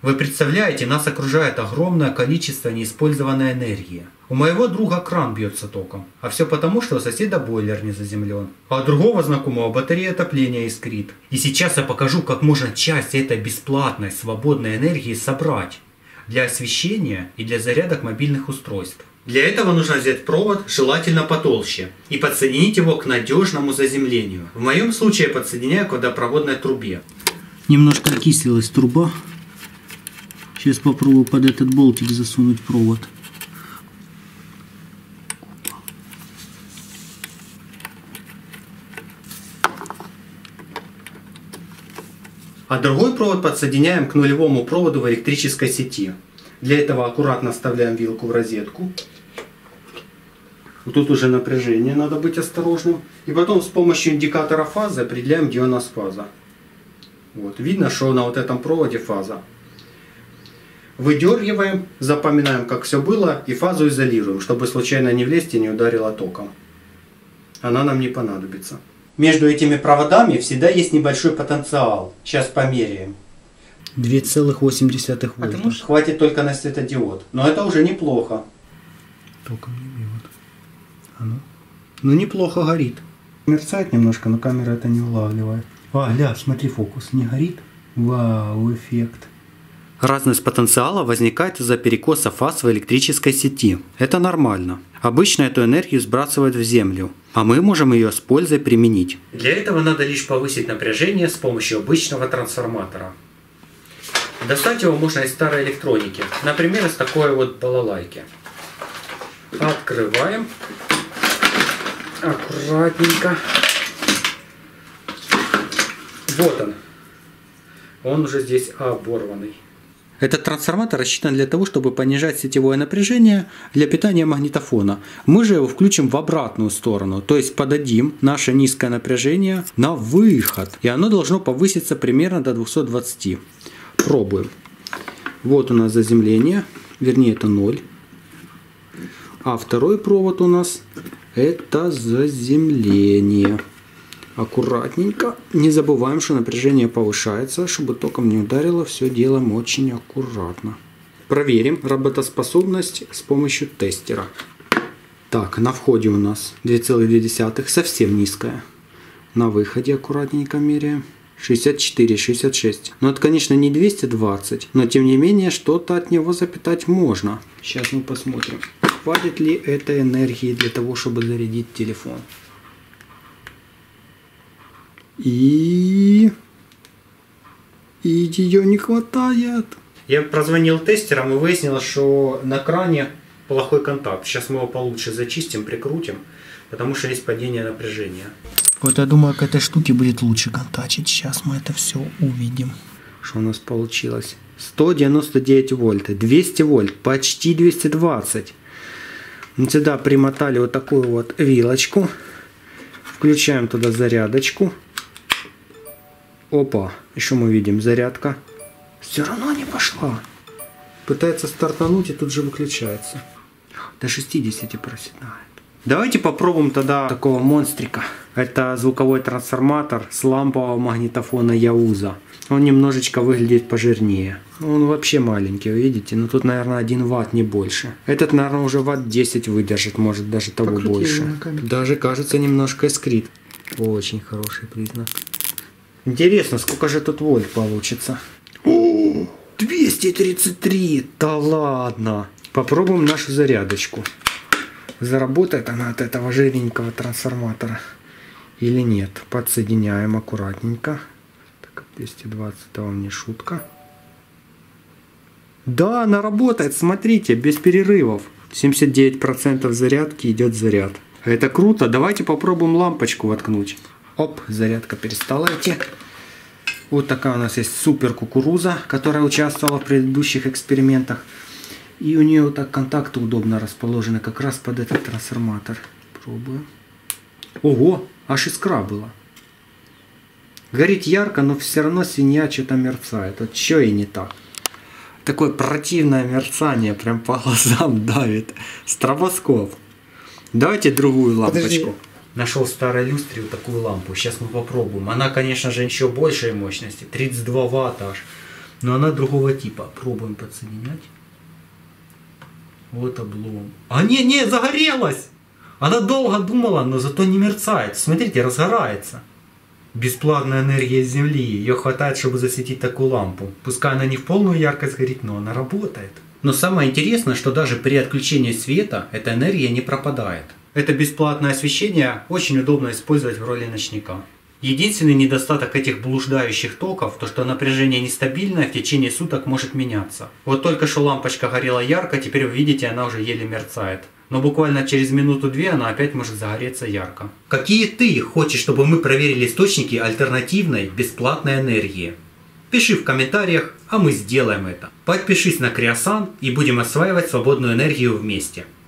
Вы представляете, нас окружает огромное количество неиспользованной энергии. У моего друга кран бьется током. А все потому, что у соседа бойлер не заземлен. А у другого знакомого батарея отопления искрит. И сейчас я покажу, как можно часть этой бесплатной свободной энергии собрать для освещения и для зарядок мобильных устройств. Для этого нужно взять провод, желательно потолще, и подсоединить его к надежному заземлению. В моем случае я подсоединяю к водопроводной трубе. Немножко окислилась труба. Сейчас попробую под этот болтик засунуть провод. А другой провод подсоединяем к нулевому проводу в электрической сети. Для этого аккуратно вставляем вилку в розетку. Тут уже напряжение, надо быть осторожным. И потом с помощью индикатора фазы определяем, где у нас фаза. Вот, видно, что на вот этом проводе фаза. Выдергиваем, запоминаем, как все было, и фазу изолируем, чтобы случайно не влезть и не ударило током. Она нам не понадобится. Между этими проводами всегда есть небольшой потенциал. Сейчас померяем. 2,8 вольта. Хватит только на светодиод. Но это уже неплохо. Током не бьет. Ну неплохо горит. Мерцает немножко, но камера это не улавливает. Ля, смотри, фокус. Не горит? Вау, эффект. Разность потенциала возникает из-за перекоса фаз в электрической сети. Это нормально. Обычно эту энергию сбрасывают в землю, а мы можем ее с пользой применить. Для этого надо лишь повысить напряжение с помощью обычного трансформатора. Достать его можно из старой электроники, например, из такой вот балалайки. Открываем. Аккуратненько. Вот он. Он уже здесь оборванный. Этот трансформатор рассчитан для того, чтобы понижать сетевое напряжение для питания магнитофона. Мы же его включим в обратную сторону, то есть подадим наше низкое напряжение на выход. И оно должно повыситься примерно до 220. Пробуем. Вот у нас заземление, вернее это 0. А второй провод у нас это заземление. Аккуратненько. Не забываем, что напряжение повышается, чтобы током не ударило. Все делаем очень аккуратно. Проверим работоспособность с помощью тестера. Так, на входе у нас 2,2, совсем низкая. На выходе аккуратненько меряем. 64, 66. Но это, конечно, не 220, но тем не менее что-то от него запитать можно. Сейчас мы посмотрим, хватит ли этой энергии для того, чтобы зарядить телефон. И ее не хватает. Я прозвонил тестерам и выяснил, что на кране плохой контакт. Сейчас мы его получше зачистим, прикрутим, потому что есть падение напряжения. Вот я думаю, к этой штуке будет лучше контачить. Сейчас мы это все увидим. Что у нас получилось? 199 вольт, 200 вольт, почти 220. Мы сюда примотали вот такую вот вилочку. Включаем туда зарядочку. Опа, еще мы видим зарядка. Все равно не пошла. Пытается стартануть и тут же выключается. До 60 проседает. Давайте попробуем тогда такого монстрика. Это звуковой трансформатор с лампового магнитофона Яуза. Он немножечко выглядит пожирнее. Он вообще маленький, вы видите? Но тут, наверное, 1 ватт, не больше. Этот, наверное, уже ватт 10 выдержит, может даже того больше. Даже, кажется, немножко искрит. Очень хороший признак. Интересно, сколько же тут вольт получится? О, 233! Да ладно! Попробуем нашу зарядочку. Заработает она от этого жирненького трансформатора или нет. Подсоединяем аккуратненько. Так, 220 это вам не шутка. Да, она работает, смотрите, без перерывов. 79% зарядки идет заряд. Это круто. Давайте попробуем лампочку воткнуть. Оп, зарядка перестала идти. Вот такая у нас есть супер кукуруза, которая участвовала в предыдущих экспериментах. И у нее вот так контакты удобно расположены как раз под этот трансформатор. Пробуем. Ого, аж искра была. Горит ярко, но все равно свинья что-то мерцает. Вот что и не так. Такое противное мерцание, прям по глазам давит. Стробоскоп. Давайте другую лампочку. Подожди. Нашел в старой люстре вот такую лампу. Сейчас мы попробуем. Она, конечно же, еще большей мощности. 32 ватта аж. Но она другого типа. Пробуем подсоединять. Вот облом. А не, загорелась! Она долго думала, но зато не мерцает. Смотрите, разгорается. Бесплатная энергия Земли. Ее хватает, чтобы засветить такую лампу. Пускай она не в полную яркость горит, но она работает. Но самое интересное, что даже при отключении света эта энергия не пропадает. Это бесплатное освещение очень удобно использовать в роли ночника. Единственный недостаток этих блуждающих токов, то что напряжение нестабильное, в течение суток может меняться. Вот только что лампочка горела ярко, теперь вы видите, она уже еле мерцает. Но буквально через минуту-две она опять может загореться ярко. Какие ты хочешь, чтобы мы проверили источники альтернативной бесплатной энергии? Пиши в комментариях, а мы сделаем это. Подпишись на Kreosan и будем осваивать свободную энергию вместе.